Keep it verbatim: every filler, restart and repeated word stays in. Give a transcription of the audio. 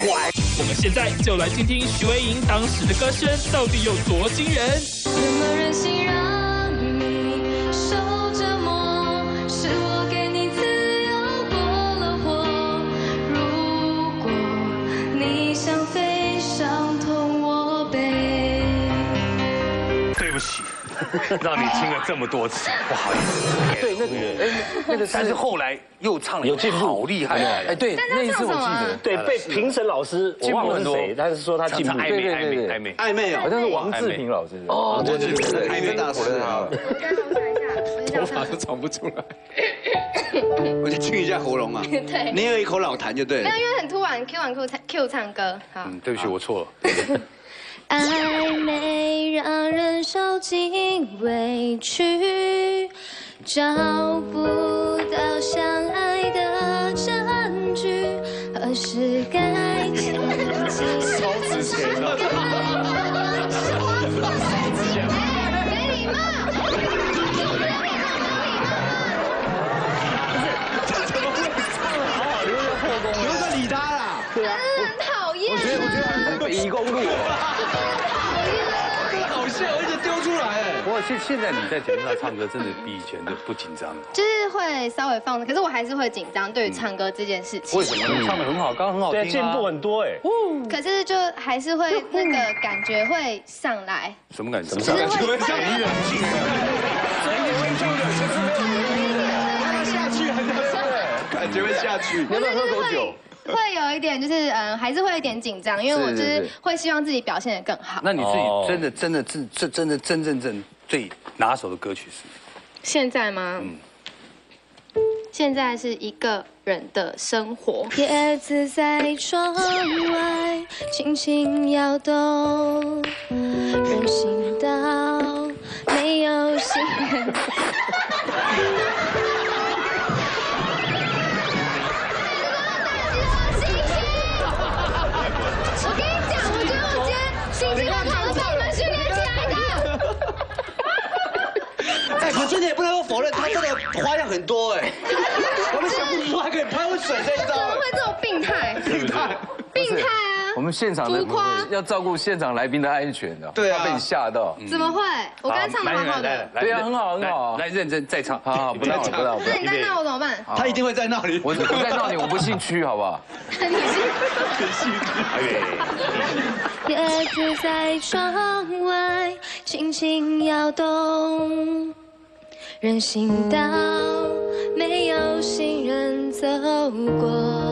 乖。 我们现在就来听听徐伟莹当时的歌声到底有多惊人。 什么任性让你受折磨？是我给你自由过了火。如果你想飞上痛我背。 对不起。 让你听了这么多次，不好意思。 对，那个，哎，那个， 但是后来又唱了， 有进步， 好厉害！ 哎，对，那一次我记得， 对，被评审老师我忘了是谁，但是说他进步， 暧昧，暧昧，暧昧， 暧昧哦，好像是王志平老师。哦，对对对，暧昧大师啊。 头发都唱不出来。 我就清一下喉咙嘛。 对， 你有一口老痰就对了。 没有，因为很突然 ，Q 完 Q 唱 Q 唱歌。好， 嗯，对不起，我错了。 暧昧让人受尽委屈，找不到相爱的证据，何时该停止？ 超值钱的。 没礼貌！ 怎么会唱得好好，留着破功， 留着理他啦。 对啊，很讨厌。 我觉得，我觉得很北宜公路。 好笑，而且丢出来哎！ 不过现现在你在节目上唱歌，真的比以前的不紧张。 就是会稍微放，可是我还是会紧张，对于唱歌这件事情。 为什么？你唱的很好，刚刚很好听啊。 对，进步很多哎。 可是就还是会那个感觉会上来。 什么感觉？ 就是会上来。 下去还是感觉会下去。 你要不要喝口酒？ 会有一点，就是嗯，还是会有一点紧张，因为我就是会希望自己表现得更好。 那你自己真的真的真真真的真正正最拿手的歌曲是？ 现在吗？嗯。现在是一个人的生活。叶子在窗外轻轻摇动，人行道没有行人。心情很好，都被你们训练起来的。 哎，可真的也不能够否认，他真的花样很多哎。我们想不出还可以喷水这一招。 怎么会这种病态？ 病态， 病态啊！ 我们现场的要照顾现场来宾的安全的， 对啊， 被你吓到。 怎么会？我刚才唱的蛮好的。 对啊，很好很好。 来认真再唱。 好好，不闹了不闹了。 那你在闹我怎么办？ 他一定会在闹你。 我我在闹你，我不姓屈，好不好？ 你姓叶子在窗外轻轻摇动，人行道没有行人走过。